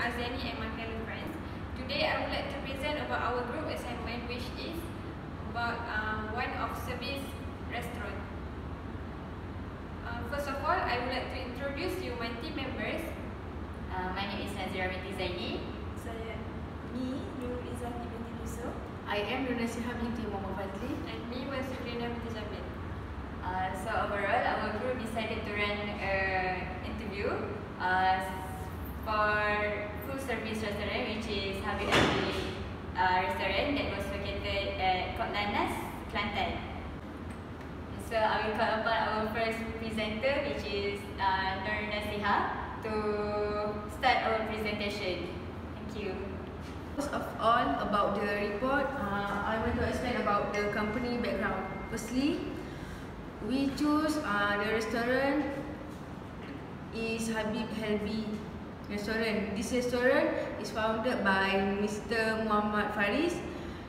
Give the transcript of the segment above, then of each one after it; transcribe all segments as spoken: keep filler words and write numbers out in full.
Aziani and my fellow friends. Today I would like to present about our group assignment, which is about uh, one of service restaurant. Uh, first of all, I would like to introduce you my team members. Uh, my name is Nazira binti Zaini. Saya Mi Nur Izati binti Yusuf. I am Nunasiha binti Muhammad Fazli. And me was Sukrina binti Jamil. Uh, so overall, our group decided to run an interview uh, for full service restaurant, which is Habib Elbie uh, Restaurant that was located at Kot Lannas, Kelantan. So I will call upon our first presenter, which is uh, Nur Nasiha, to start our presentation. Thank you. First of all, about the report, uh, I want to explain about the company background. Firstly, we choose uh, the restaurant is Habib Elbie Restaurant. This restaurant is founded by Mister Muhammad Faris.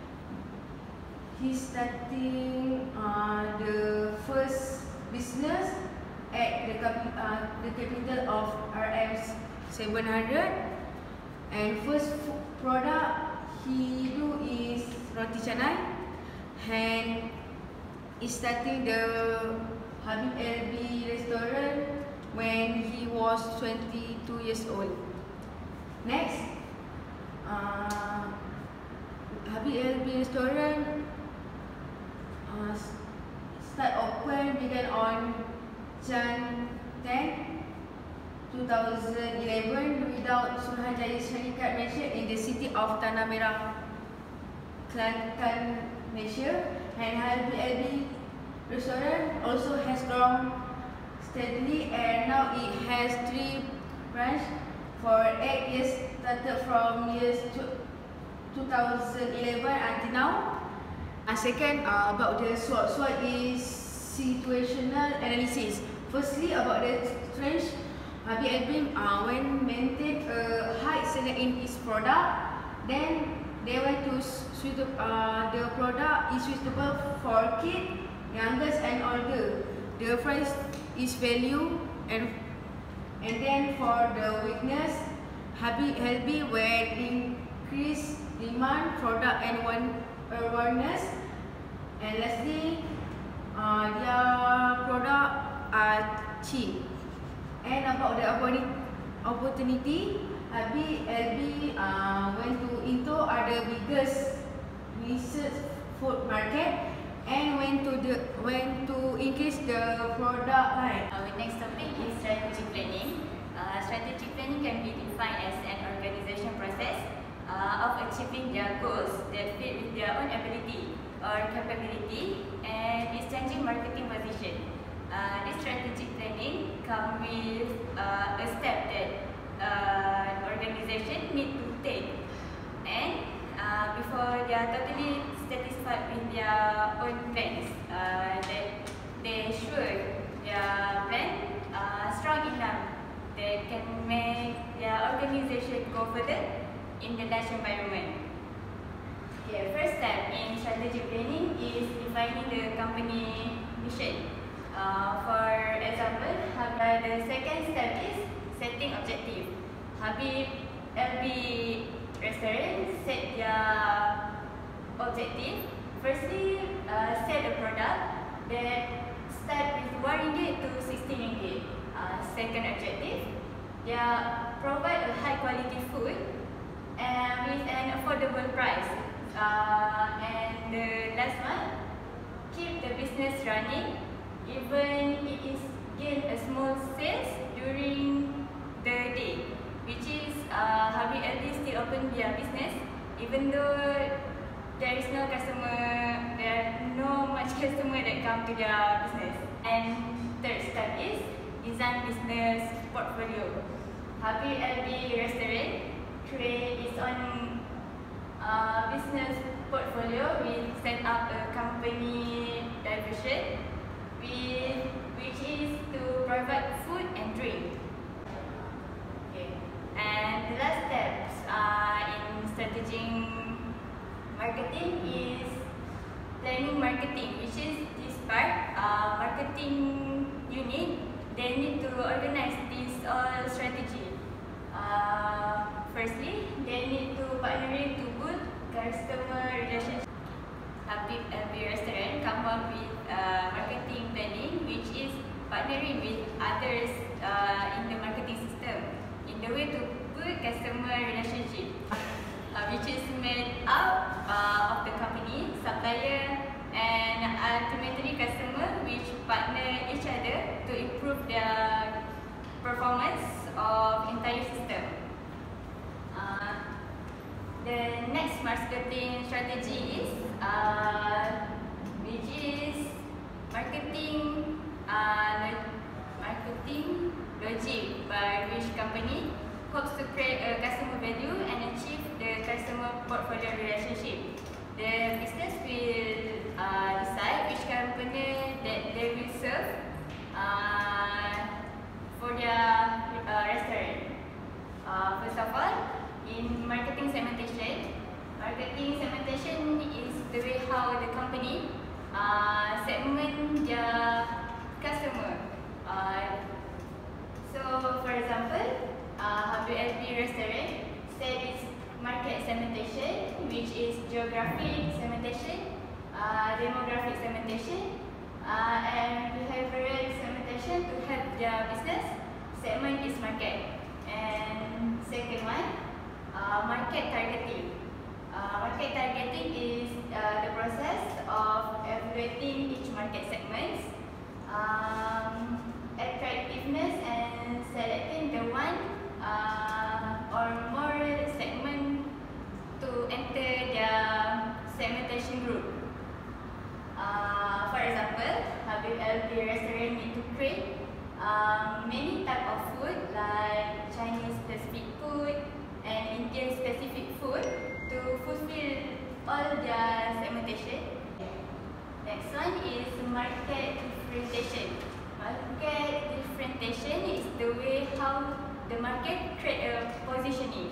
He's starting uh, the first business at the, capi uh, the capital of R M seven hundred, and first product he do is roti canai, and is starting the Habib Elbie Restaurant when he was twenty-two years old. Next, uh, Habib Elbie Restaurant uh, start open began on January tenth, two thousand eleven without Suruhanjaya Syarikat Malaysia in the city of Tanah Merah, Kelantan, Malaysia. And Habib Elbie Restaurant also has grown steadily, and now it has three branches for eight years, started from years two thousand eleven until now. And second, uh, about the SWOT. SWOT is situational analysis. Firstly, about the strength, Habib Elbie uh, when maintain a high selling in its product, then they want to suitable. Uh, the product is suitable for kids, youngest and older. The price is value, and and then for the weakness, Habib Elbie will increase demand, product and one awareness. And lastly, uh, their product are cheap. And about the opportunity, Habib Elbie uh, went to into other biggest research food market and went to the went to increase the product line. Our next topic is strategic planning. Uh, strategic planning can be defined as an organization process uh, of achieving their goals that fit with their own ability or capability and is changing marketing position. Uh, this strategic planning comes with uh, a step that uh, organization need to take, and uh, before they are totally satisfied with their own plans, uh, that they sure their plan uh, strong enough that can make their organization go further in the large environment. Okay, first step in strategic planning is defining the company mission. Uh, for example, uh, the second step is setting objective. Habib Elbie Restaurant set their objective. Firstly, uh, set a product that start with one ringgit to sixteen ringgit. Uh, second objective, they provide a high quality food and with an affordable price. Uh, and the last one, keep the business running even it is gain a small sales during the day, which is uh, Habib Elbie still open their business even though there is no customer, there are no much customer that come to their business. And third step is design business portfolio. Habib Elbie Restaurant create its own uh, business portfolio. We set up a company division with which is to provide food and drink. Okay. And the last steps uh, in strategic marketing is planning marketing, which is this part. Uh, marketing unit, they need to organize this all strategy. Uh, firstly, they need to partnering to build customer relationship. Habib Elbie Restaurant come up with uh, marketing planning, which is partnering with others uh, in the marketing system in the way to build customer relationship, uh, which is made up uh, of the company, supplier, and ultimately customer, which partner each other to improve their performance of entire system. Uh, the next marketing strategy is uh, which is marketing uh, marketing logic, by which company hopes to create a customer value and achieve the customer portfolio relationship. The business will uh, decide which company that they will serve uh, for their uh, restaurant. Uh, first of all, in marketing segmentation, marketing segmentation is the way how the company uh, segment their customer. Uh, so, for example, uh, Habib Elbie Restaurant said its market segmentation, which is geographic segmentation, uh, demographic segmentation, uh, and behavioral segmentation to help their business segment its market. And second one, uh, market targeting. Uh, market targeting is uh, the process of evaluating each market segments, um, attractiveness, and selecting the one uh, or more segment to enter their segmentation group. Uh, for example, Habib Elbie Restaurant need to create um, many type of food like Chinese specific food and Indian specific food to fulfill all their segmentation. Next one is market differentiation. Market differentiation is the way how the market create a positioning.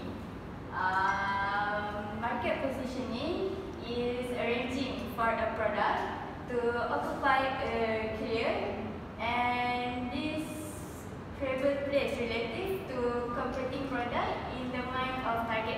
Uh, market positioning is arranging for a product to occupy a clear and this favorable place relative to competing product in the mind of target.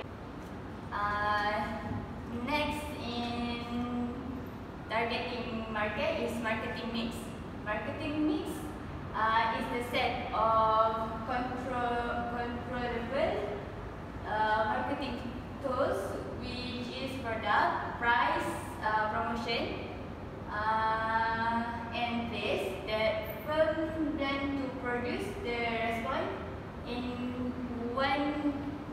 Uh, next in targeting market is marketing mix. Marketing mix uh, is the set of control controllable uh, marketing tools, which is product, price, uh, promotion, uh, and place that firm plan to produce the response in one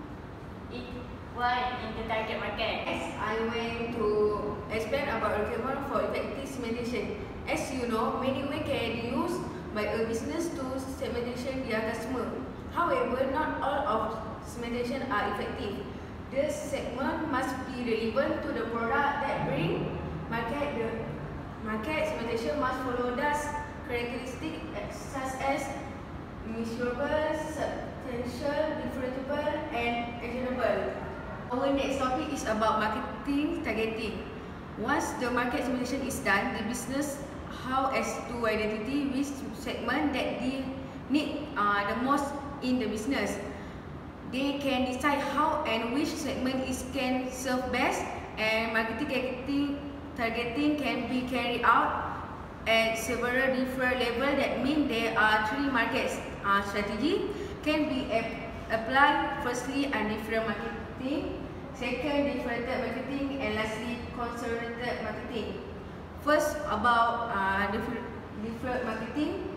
in one in the target market. As I went to explain about requirement for effective segmentation. As you know, many ways can be used by a business to segmentation their customer. However, not all of segmentation are effective. The segment must be relevant to the product that bring market. The market segmentation must follow those characteristics such as measurable, substantial, differentiable, and actionable. Our next topic is about marketing targeting. Once the market segmentation is done, the business how as to identify which segment that they need uh, the most in the business. They can decide how and which segment is can serve best, and marketing targeting, targeting can be carried out at several different levels. That means there are three market uh, strategy can be applied. Firstly, different marketing. Second, differentiated marketing, and lastly, concentrated marketing. First, about uh, different marketing.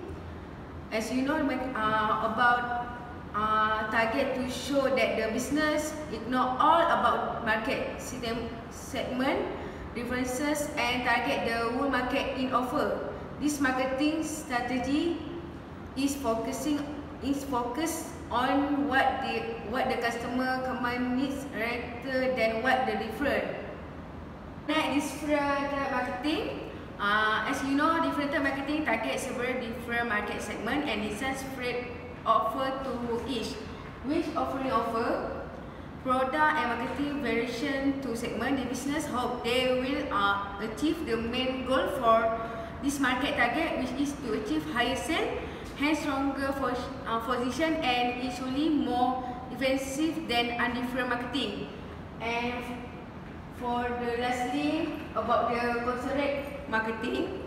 As you know, uh, about uh, target to show that the business ignore all about market segment differences and target the whole market in offer. This marketing strategy is focusing is focused on what the what the customer command needs rather than what the different. Next, different marketing. Uh, as you know, different marketing targets several different market segment and designs separate offer to each. Which offering offer product and marketing variation to segment the business hope they will uh, achieve the main goal for this market target, which is to achieve higher sale has stronger for, uh, position and usually more offensive than undifferent marketing. And for the lastly about the corporate marketing,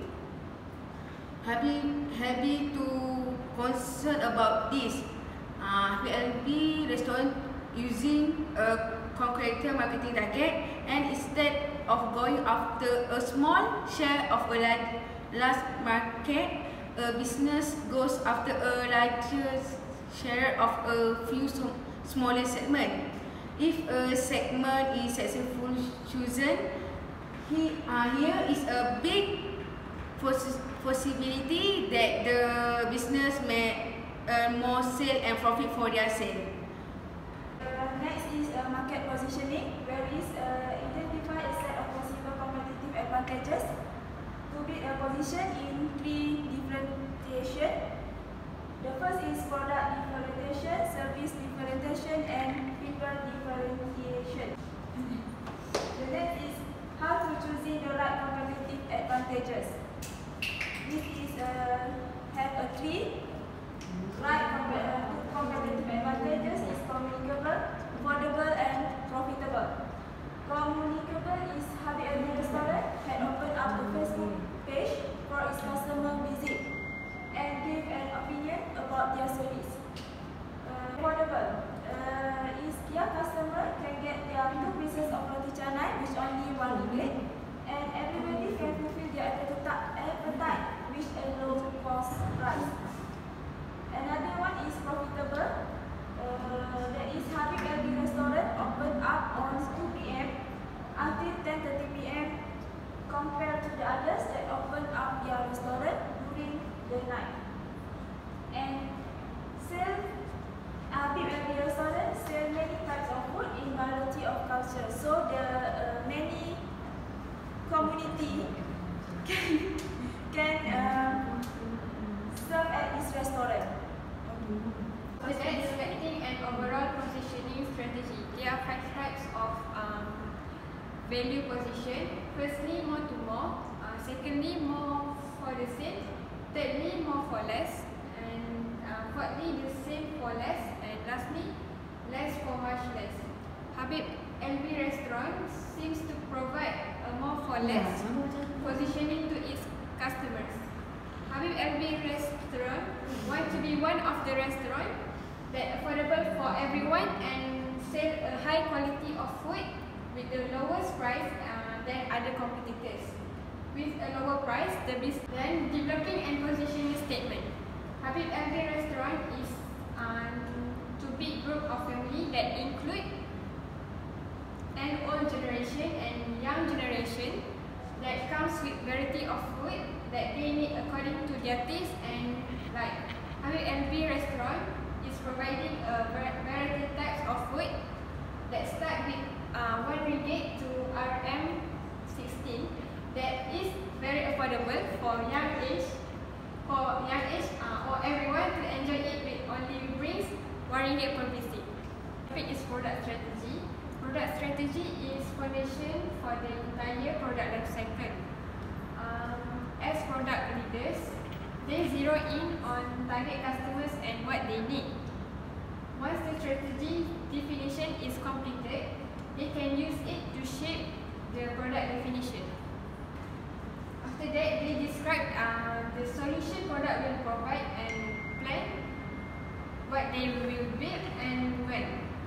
Habib happy to concern about this. Uh, Habib Elbie Restaurant using a concrete marketing target, and instead of going after a small share of a large, large market, a business goes after a larger share of a few smaller segments. If a segment is successfully chosen, he, uh, here is a big possibility that the business may earn more sale and profit for their sale. Uh, next is uh, market positioning, where is uh, identify a set of possible competitive advantages to be a position in three differentiation. The first is product differentiation, service differentiation, and people differentiation. The next is how to choosing the right competitive advantages. This is uh, have a three. Right competitive advantages is communicable, affordable, and profitable. Communicable is Habib Elbie Restaurant had opened up a Facebook page for its customer visit and give an opinion about their service. Uh, affordable uh, is their customer can get their two pieces of roti canai which only one ringgit, and everybody can fulfill their appetite with a low cost price. Another one is profitable. Uh, that is Habib Elbie Restaurant opened up on two P M until ten thirty P M compared to the others that opened up their restaurant during the night. And sell Habib Elbie Restaurant sell many types of food in variety of culture. So the uh, many community can can um, serve at this restaurant. With that, selecting an overall positioning strategy, there are five types of um, value position. Firstly, more to more. Uh, secondly, more for the same. Thirdly, more for less. And uh, fourthly, the same for less. And lastly, less for much less. Habib Elbie Restaurant seems to provide a more for less positioning to its customers. Habib Elbie Restaurant want to be one of the restaurants that affordable for everyone and sell a high quality of food with the lowest price uh, than other competitors. With a lower price, the business then developing and positioning statement. Habib Elbie Restaurant is um, to big group of family that include an old generation and young generation that comes with variety of food that they need according to their taste and like. Habib Elbie Restaurant is providing a variety types of food that start with uh, one ringgit to R M sixteen that is very affordable for young age for young age uh, or everyone to enjoy it with only brings one ringgit per visit. Topic is product strategy. Product strategy is foundation for the entire product life cycle. Um, as product leaders, they zero in on target customers and what they need. Once the strategy definition is completed, they can use it to shape the product definition. After that, they describe uh, the solution product will provide and plan what they will build and when.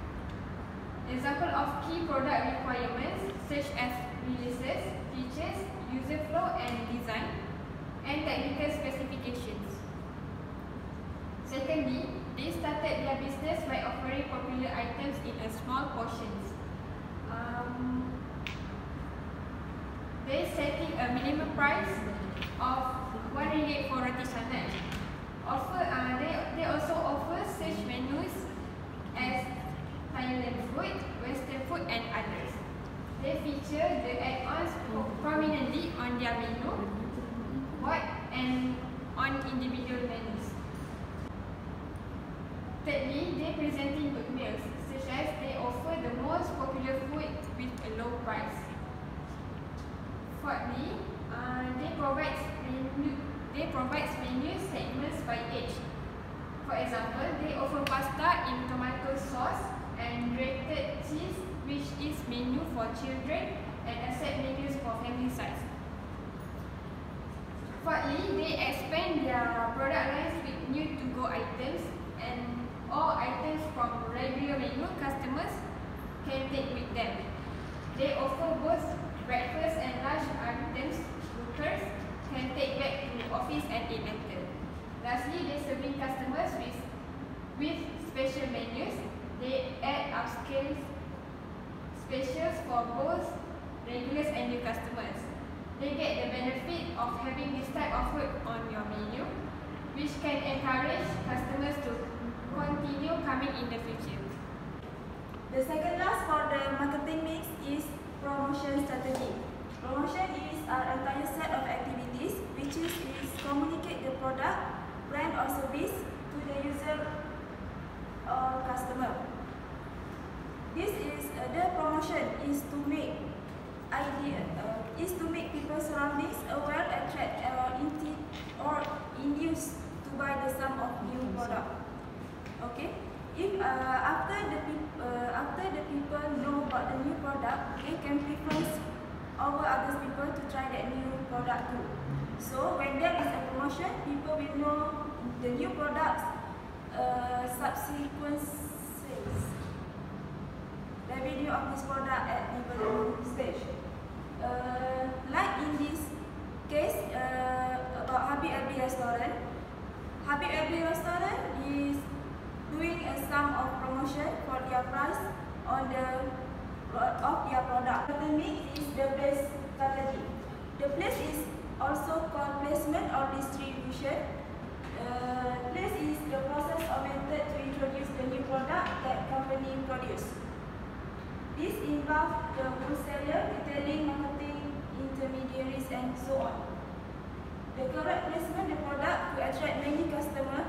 Example of key product requirements such as releases, features, user flow and design, and technical specifications. Secondly, they started their business by offering popular items in a small portions. Um, they setting a minimum price of one ringgit for roti canai. Offer, uh, they, they also offer such menus as Thailand food, Western food and others. They feature the add-ons prominently on their menu, what and on individual menus. Thirdly, they presenting good meals, such as they offer the most popular food with a low price. Fourthly, uh, they provide menu, they provide menu segments by age. For example, they offer pasta in tomato sauce and grated cheese, which is menu for children, and accept menus for family size. Fourthly, they expand their product lines with new to-go items, and all items from regular menu customers can take with them. They offer both breakfast and lunch items workers can take back to office and eat later. Lastly, they serving customers with, with special menus. They add upscale specials for both regulars and new customers. They get the benefit of having this type of food on your menu, which can encourage customers to continue coming in the future. The second last for the marketing mix is promotion strategy. Promotion is an entire set of activities which is, is communicate the product, brand or service to the user or customer. This is uh, the promotion is to make idea uh, is to make people surroundings aware, attract or inti or induce to buy the some of new product. Okay. If uh, after the uh, after the people know about the new product, they can preference over other people to try that new product too. So when there is a promotion, people will know the new products uh, subsequent sales revenue of this product at development stage. Uh, like in this case uh, about Habib Elbie Restaurant, Habib Elbie Restaurant is doing a sum of promotion for their price on the of their product. The mix is the place strategy. The place is also called placement or distribution. Uh, place is the process or method to introduce the new product that company produce. This involves the wholesaler, retailing, marketing, intermediaries, and so on. The correct placement of the product to attract many customer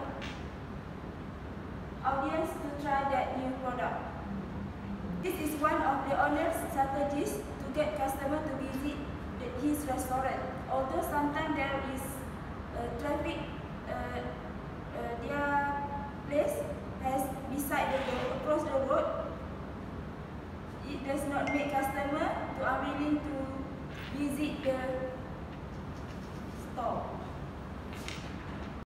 audience to try that new product. This is one of the owner's strategies to get customer to visit the, his restaurant. Although sometimes there is uh, traffic, uh, uh, their place has beside the road, across the road. It does not make customer to unwilling to visit the